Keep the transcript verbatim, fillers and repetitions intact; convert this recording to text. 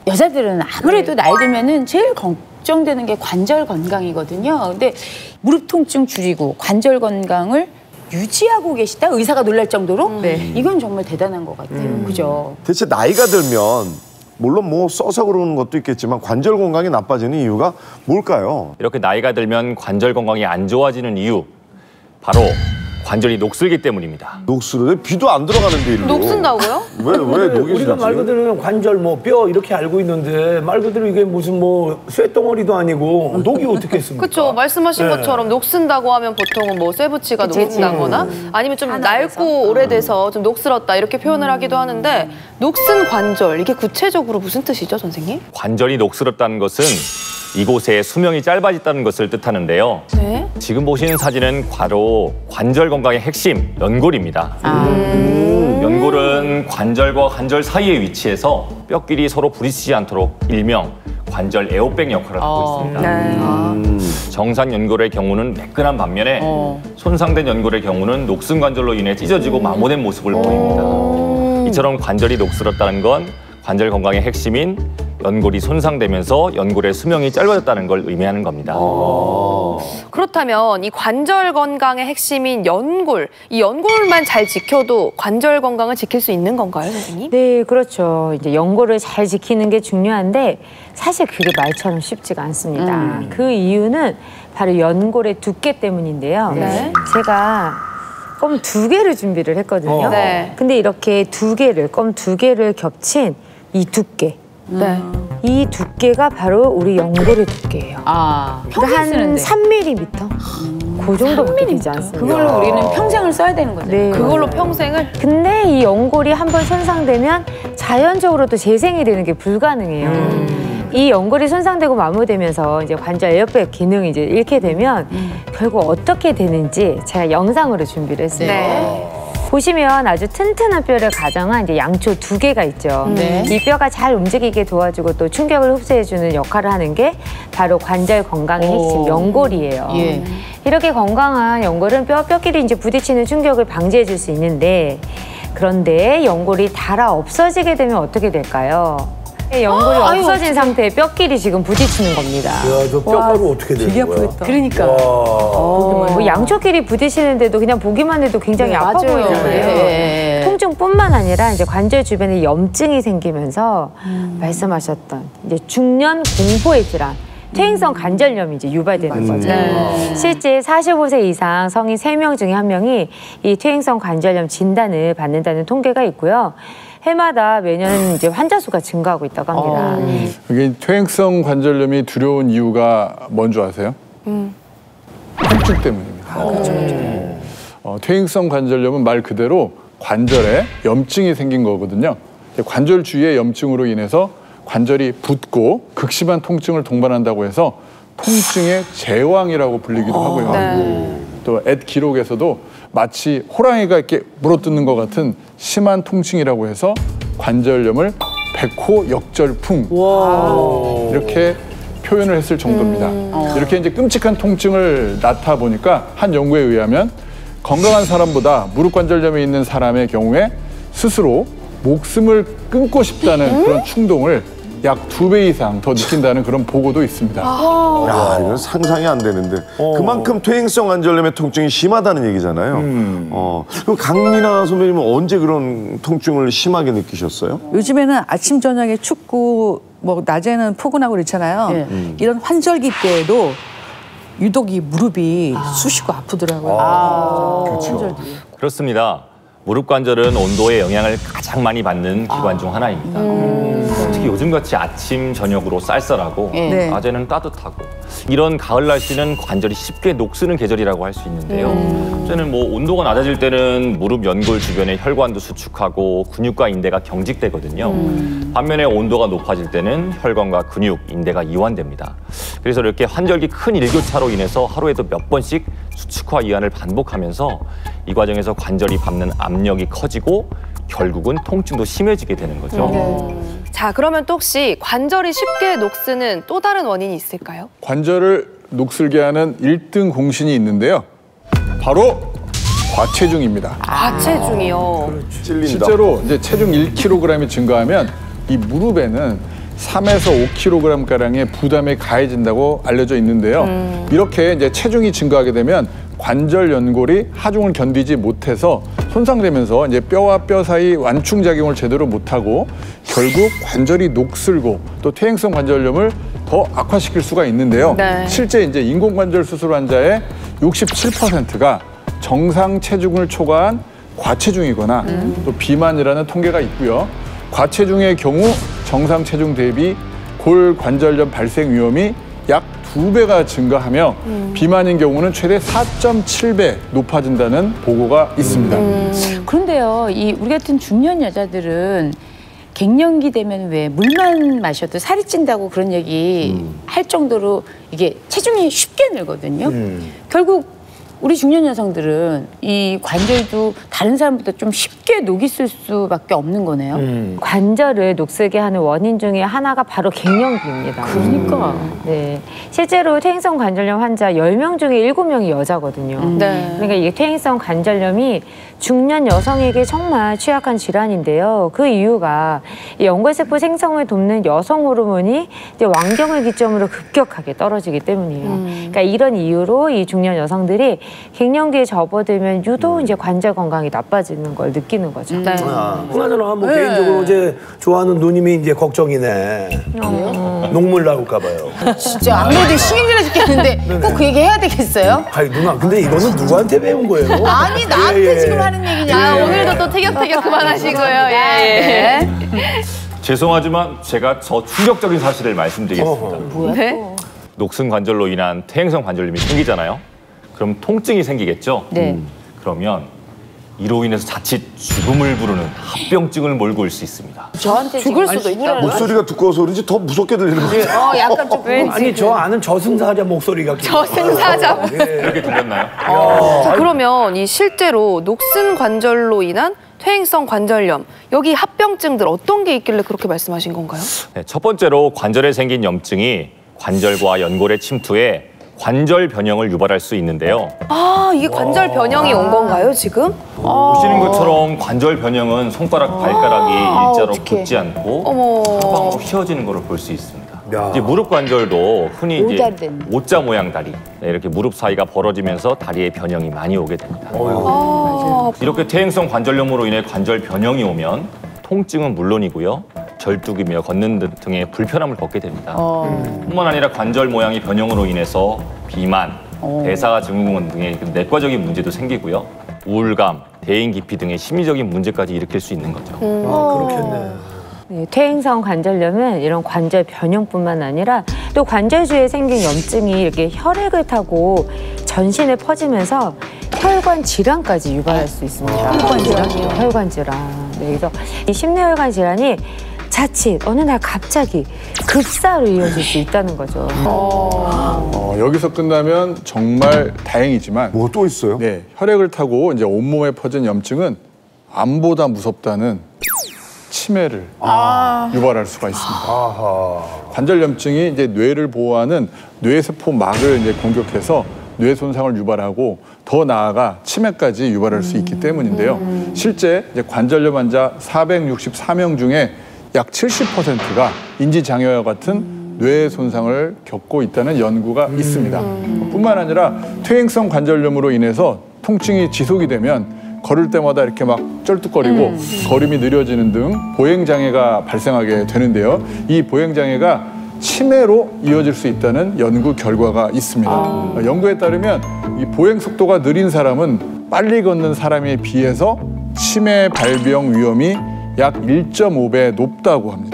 여자들은 아무래도 나이 들면은 제일 걱정되는 게 관절 건강이거든요. 근데 무릎 통증 줄이고 관절 건강을 유지하고 계시다? 의사가 놀랄 정도로? 음. 네. 이건 정말 대단한 것 같아요. 음. 그죠? 대체 나이가 들면 물론 뭐 써서 그러는 것도 있겠지만 관절 건강이 나빠지는 이유가 뭘까요? 이렇게 나이가 들면 관절 건강이 안 좋아지는 이유, 바로 관절이 녹슬기 때문입니다. 녹슬어? 비도 안 들어가는데 일로. 녹슨다고요? 왜, 왜 녹이 우리가 말 그대로 관절 뭐 뼈 이렇게 알고 있는데 말 그대로 이게 무슨 뭐 쇠덩어리도 아니고 녹이 어떻게 습니까? 그렇죠. 말씀하신 네. 것처럼 녹슨다고 하면 보통은 뭐 쇠붙이가 녹는다거나 아니면 좀 낡고 오래돼서 좀 녹슬었다 이렇게 표현을 하기도 하는데 녹슨 관절 이게 구체적으로 무슨 뜻이죠, 선생님? 관절이 녹슬었다는 것은 이곳에 수명이 짧아졌다는 것을 뜻하는데요. 네. 지금 보시는 사진은 바로 관절 건강의 핵심, 연골입니다. 아. 음. 연골은 관절과 관절 사이에 위치해서 뼈끼리 서로 부딪히지 않도록 일명 관절 에어백 역할을 하고 어. 있습니다. 네. 음. 정상 연골의 경우는 매끈한 반면에 어. 손상된 연골의 경우는 녹슨 관절로 인해 찢어지고 음. 마모된 모습을 보입니다. 이처럼 관절이 녹슬었다는 건 관절 건강의 핵심인 연골이 손상되면서 연골의 수명이 짧아졌다는 걸 의미하는 겁니다. 그렇다면 이 관절 건강의 핵심인 연골, 이 연골만 잘 지켜도 관절 건강을 지킬 수 있는 건가요, 선생님? 네, 그렇죠. 이제 연골을 잘 지키는 게 중요한데 사실 그게 말처럼 쉽지가 않습니다. 음. 그 이유는 바로 연골의 두께 때문인데요. 네. 제가 껌 두 개를 준비를 했거든요. 어. 네. 근데 이렇게 두 개를, 껌 두 개를 겹친 이 두께. 네. 이 두께가 바로 우리 연골의 두께예요. 아, 그러니까 한 삼 밀리미터? 음. 그 정도밖에 되지 않습니다. 그걸로 우리는 평생을 써야 되는 거죠. 네. 그걸로 평생을? 근데 이 연골이 한번 손상되면 자연적으로도 재생이 되는 게 불가능해요. 음. 이 연골이 손상되고 마모되면서 이제 관절 에어백 기능이 이제 잃게 되면 음. 결국 어떻게 되는지 제가 영상으로 준비를 했어요. 네. 보시면 아주 튼튼한 뼈를 가정한 이제 양초 두 개가 있죠. 네. 이 뼈가 잘 움직이게 도와주고 또 충격을 흡수해주는 역할을 하는 게 바로 관절 건강의 핵심 연골이에요. 예. 이렇게 건강한 연골은 뼈, 뼈끼리 이제 부딪히는 충격을 방지해줄 수 있는데 그런데 연골이 닳아 없어지게 되면 어떻게 될까요? 연골이 아, 없어진 아유, 상태에 뼈끼리 지금 부딪히는 겁니다. 야, 저 뼈가루 어떻게 되는 되게 거야? 아프겠다. 그러니까. 뭐 양초끼리 부딪히는데도 그냥 보기만 해도 굉장히 네, 아파 맞아요. 보이잖아요. 네. 통증뿐만 아니라 이제 관절 주변에 염증이 생기면서 음. 말씀하셨던 이제 중년 공포의 질환. 퇴행성 관절염이 이제 유발되는 거죠. 네. 실제 사십오 세 이상 성인 세 명 중에 한 명이 이 퇴행성 관절염 진단을 받는다는 통계가 있고요. 해마다 매년 이제 환자 수가 증가하고 있다고 합니다. 음. 이게 퇴행성 관절염이 두려운 이유가 뭔지 아세요? 음. 통증 때문입니다. 아, 그렇죠. 음. 어, 퇴행성 관절염은 말 그대로 관절에 염증이 생긴 거거든요. 관절 주위의 염증으로 인해서 관절이 붓고 극심한 통증을 동반한다고 해서 통증의 제왕이라고 불리기도 어, 하고요. 네. 또 앳 기록에서도 마치 호랑이가 이렇게 물어뜯는 것 같은 심한 통증이라고 해서 관절염을 백호역절풍 이렇게 표현을 했을 정도입니다. 음. 이렇게 이제 끔찍한 통증을 나타 보니까 한 연구에 의하면 건강한 사람보다 무릎 관절염이 있는 사람의 경우에 스스로 목숨을 끊고 싶다는 음? 그런 충동을 약 두 배 이상 더 느낀다는 그런 보고도 있습니다. 아. 야, 이건 상상이 안 되는데 어. 그만큼 퇴행성 관절염의 통증이 심하다는 얘기잖아요. 음. 어, 그럼 강민아 선배님은 언제 그런 통증을 심하게 느끼셨어요? 요즘에는 아침 저녁에 춥고 뭐 낮에는 포근하고 그렇잖아요. 네. 음. 이런 환절기 때에도 유독 이 무릎이 아. 쑤시고 아프더라고요. 아. 그렇죠. 그렇습니다. 무릎 관절은 온도의 영향을 가장 많이 받는 기관 중 하나입니다. 음. 특히 요즘같이 아침, 저녁으로 쌀쌀하고 네. 낮에는 따뜻하고 이런 가을 날씨는 관절이 쉽게 녹쓰는 계절이라고 할 수 있는데요. 음. 저는 뭐 온도가 낮아질 때는 무릎 연골 주변의 혈관도 수축하고 근육과 인대가 경직되거든요. 음. 반면에 온도가 높아질 때는 혈관과 근육, 인대가 이완됩니다. 그래서 이렇게 환절기 큰 일교차로 인해서 하루에도 몇 번씩 수축과 이완을 반복하면서 이 과정에서 관절이 받는 압력이 커지고 결국은 통증도 심해지게 되는 거죠. 음. 자, 그러면 또 혹시 관절이 쉽게 녹쓰는 또 다른 원인이 있을까요? 관절을 녹슬게 하는 일 등 공신이 있는데요. 바로 과체중입니다. 과체중이요. 찔린다. 실제로 이제 체중 일 킬로그램이 증가하면 이 무릎에는 삼에서 오 킬로그램가량의 부담이 가해진다고 알려져 있는데요. 음. 이렇게 이제 체중이 증가하게 되면 관절 연골이 하중을 견디지 못해서 손상되면서 이제 뼈와 뼈 사이 완충 작용을 제대로 못하고 결국 관절이 녹슬고 또 퇴행성 관절염을 더 악화시킬 수가 있는데요. 네. 실제 이제 인공관절 수술 환자의 육십칠 퍼센트가 정상 체중을 초과한 과체중이거나 음. 또 비만이라는 통계가 있고요. 과체중의 경우 정상 체중 대비 골관절염 발생 위험이 약 두 배가 증가하며 음. 비만인 경우는 최대 사 점 칠 배 높아진다는 보고가 있습니다. 음. 그런데요, 이 우리 같은 중년 여자들은 갱년기 되면 왜 물만 마셔도 살이 찐다고 그런 얘기 음. 할 정도로 이게 체중이 쉽게 늘거든요. 음. 결국 우리 중년 여성들은 이 관절도 다른 사람보다 좀 쉽게 녹이 쓸 수밖에 없는 거네요. 음. 관절을 녹슬게 하는 원인 중에 하나가 바로 갱년기입니다. 그러니까. 음. 네. 실제로 퇴행성 관절염 환자 열 명 중에 일곱 명이 여자거든요. 음. 네. 그러니까 이게 퇴행성 관절염이 중년 여성에게 정말 취약한 질환인데요. 그 이유가 이 연골세포 생성을 돕는 여성 호르몬이 이제 왕경을 기점으로 급격하게 떨어지기 때문이에요. 음. 그러니까 이런 이유로 이 중년 여성들이 갱년기에 접어들면 유독 이제 관절 건강이 나빠지는 걸 느끼는 거죠. 네. 아, 그나저나 뭐 네. 개인적으로 이제 좋아하는 누님이 이제 걱정이네. 어. 녹물 나올까 봐요. 진짜 아무래도 신경질나 죽겠는데 꼭 그 얘기 해야 되겠어요? 아니 누나, 근데 이거는 누구한테 배운 거예요? 아니 나한테 예, 예. 지금 하는 얘기냐. 아, 오늘도 또 티격태격 그만하시고요. 예. 예. 죄송하지만 제가 저 충격적인 사실을 말씀드리겠습니다. 뭐야? 네? 녹슨 관절로 인한 퇴행성 관절염이 생기잖아요. 그럼 통증이 생기겠죠? 네. 음. 그러면 이로 인해서 자칫 죽음을 부르는 합병증을 몰고 올 수 있습니다. 저한테 죽을 수도 있다. 목소리가 두꺼워서 그런지 더 무섭게 들리는 거예요. 어, 약간 좀 아니 저 아는 저승사자 목소리가 저승사자 예. 이렇게 들렸나요? 자, 그러면 이 실제로 녹슨 관절로 인한 퇴행성 관절염, 여기 합병증들 어떤 게 있길래 그렇게 말씀하신 건가요? 네, 첫 번째로 관절에 생긴 염증이 관절과 연골에 침투해 관절 변형을 유발할 수 있는데요. 아, 이게 관절 변형이 온 건가요, 지금? 보시는 것처럼 관절 변형은 손가락, 발가락이 일자로 붙지 않고 사방으로 휘어지는 것을 볼 수 있습니다. 이제 무릎 관절도 흔히 이제 오자 모양 다리, 네, 이렇게 무릎 사이가 벌어지면서 다리에 변형이 많이 오게 됩니다. 아, 이렇게 퇴행성 관절염으로 인해 관절 변형이 오면 통증은 물론이고요. 절뚝이며 걷는 등의 불편함을 겪게 됩니다. 어. 뿐만 아니라 관절 모양의 변형으로 인해서 비만, 어. 대사가 증후군 등의 내과적인 문제도 생기고요. 우울감, 대인 기피 등의 심리적인 문제까지 일으킬 수 있는 거죠. 음. 아, 그렇겠네. 네, 퇴행성 관절염은 이런 관절 변형뿐만 아니라 또 관절 주위에 생긴 염증이 이렇게 혈액을 타고 전신에 퍼지면서 혈관 질환까지 유발할 수 있습니다. 아, 혈관 질환이요? 혈관 질환. 네, 그래서 이 심뇌혈관 질환이 자칫 어느 날 갑자기 급사로 이어질 수 있다는 거죠. 어, 여기서 끝나면 정말 다행이지만 뭐 또 있어요? 네, 혈액을 타고 이제 온몸에 퍼진 염증은 암보다 무섭다는 치매를 아. 유발할 수가 있습니다. 아하. 관절염증이 이제 뇌를 보호하는 뇌세포 막을 이제 공격해서 뇌 손상을 유발하고 더 나아가 치매까지 유발할 수 있기 때문인데요. 실제 이제 관절염 환자 사백육십사 명 중에 약 칠십 퍼센트가 인지장애와 같은 뇌 손상을 겪고 있다는 연구가 있습니다. 뿐만 아니라 퇴행성 관절염으로 인해서 통증이 지속이 되면 걸을 때마다 이렇게 막 쩔뚝거리고 음. 걸음이 느려지는 등 보행장애가 발생하게 되는데요. 이 보행장애가 치매로 이어질 수 있다는 연구 결과가 있습니다. 아. 연구에 따르면 이 보행 속도가 느린 사람은 빨리 걷는 사람에 비해서 치매 발병 위험이 약 일 점 오 배 높다고 합니다.